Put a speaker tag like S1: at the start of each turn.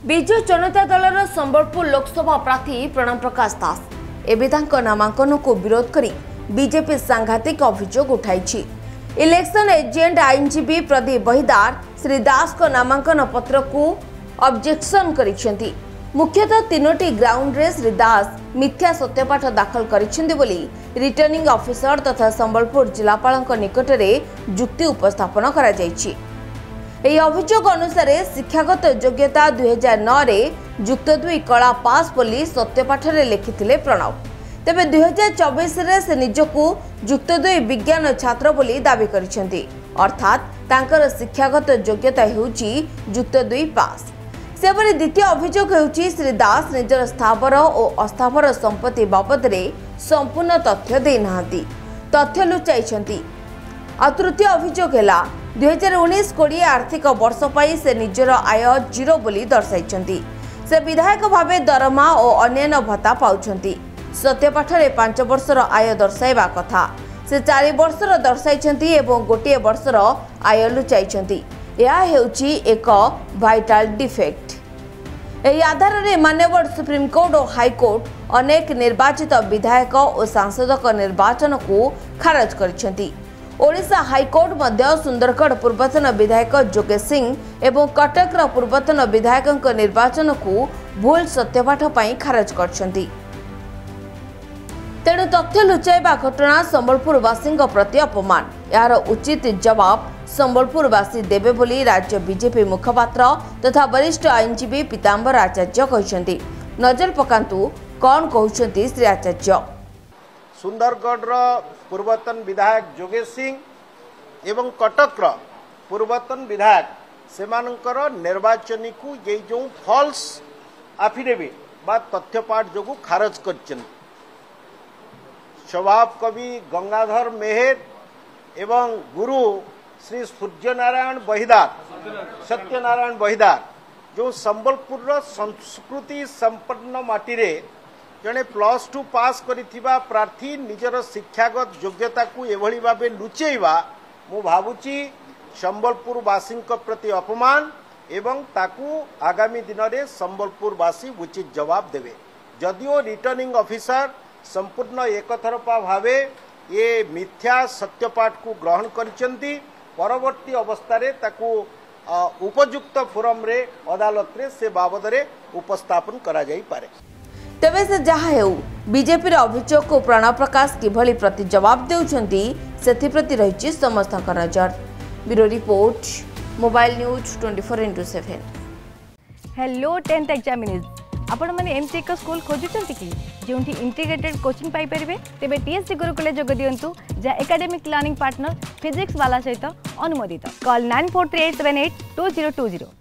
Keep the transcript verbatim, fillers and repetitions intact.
S1: विजु जनता दलर संबलपुर लोकसभा प्रार्थी प्रणब प्रकाश दास एवं नामांकन को विरोध करी बीजेपी सांघातिक अभियोग उठाई। इलेक्शन एजेंट आईनजीवी प्रदीप बहिदार श्री दास को नामांकन पत्र को ऑब्जेक्शन करिसेंती। मुख्यतः तीनोटी ग्राउंड रे श्री दास मिथ्या सत्यपाठ दाखल करिसेंती बोली रिटर्निंग ऑफिसर तथा संबलपुर जिलापाल निकट में जुक्ति उपस्थापन करा जायछि। एही अभियोग अनुसार शिक्षागत योग्यता दुई हजार नौ रे जुक्त दुई कला पास बोली सत्यपाठ रे लिखिथिले प्रणब। तेबे दुई हजार चौबीस रे से निजको जुक्त दुई विज्ञान छात्र बोली दाबी करिसेंती, अर्थात तांकर शिक्षागत योग्यता हेउची जुक्त दुई पास। सेपरि द्वितीय अभियोग हेउची श्री दास निजर स्थावर और अस्थावर संपत्ति बाबद रे संपूर्ण तथ्य दे नाहंती, तथ्य लुचाइछंती। आ तृतीय अभियोग है दुई हजार उन्नीस कोड़े आर्थिक वर्ष पर से निजर आय जीरो बोली दर्शाई। से विधायक भावे दरमा और अन्य भत्ता पाउछंती। सत्यपाठ रे पांच वर्षर आय दर्शाइबा कथा से चार वर्षर दर्शाई एवं गोटे वर्षर आय लुचाई। यह हेउची एक वाइटाल डिफेक्ट। एही आधार रे माननीय सुप्रीमकोर्ट और हाईकोर्ट अनेक निर्वाचित विधायक और सांसद निर्वाचन को खारज करिसेंती। ओडिशा हाईकोर्ट मध्य सुंदरगढ़ पूर्वतन विधायक जोगेश सिंह एवं कटक पूर्वतन विधायक निर्वाचन को भूल सत्यपाठ पर खारज करछंती। तेणु तथ्य लुचाइबा घटना संबलपुरवासी प्रति अपमान। यार उचित जवाब संबलपुरवासी देवे बोली राज्य बीजेपी मुखपात्र तथा वरिष्ठ आईनजीवी पीतांबर आचार्य कहते। नजर पकांतु कौन कहते श्री आचार्य।
S2: सुंदरगढ़ पूर्वतन विधायक जोगेश सिंह एवं कटक पूर्वतन विधायक सेमानंकर निर्वाचनी को ये जो फॉल्स एफिडेविट बा तथ्यपाठ जो खारज कर स्वभाव कवि गंगाधर मेहर एवं गुरु श्री सूर्यनारायण बहिदार सत्यनारायण बहिदार जो संबलपुर संस्कृति संपन्न माटी रे जड़े प्लस टू पास करिथिबा प्रार्थी निजर शिक्षागत योग्यता को एभली भाबे लुचेइबा मु भाबुची संबलपुरवासी प्रति अपमान एवं ताकू आगामी दिन में संबलपुरवासी उचित जवाब देवे। जदिओ रिटर्निंग ऑफिसर संपूर्ण एकतरफा भावे ये मिथ्या सत्यपाठ को ग्रहण करिसेंती, परवर्ती अवस्था रे ताकू उपयुक्त फोरम रे अदालत रे से बाबद रे उपस्थापन करा जाई पारे।
S1: तेबे से जहा हेउ बीजेपी अभियोग को प्रणब प्रकाश किभली प्रति जवाब देउछंती सेथि प्रति रहिछि समस्त नजर। Bureau report mobile news twenty four into seven.
S3: Hello tenth examinees आपण माने एमसी एक स्कूल खोजुचंती कि जोंठी इंटीग्रेटेड कोचिंग पाई परिबे तेबे टीएससी गुरुकुले जोग दियंतु जा एकेडमिक लर्निंग पार्टनर फिजिक्स वाला सहित अनुमोदित। Call nine four three eight seven eight two zero two zero.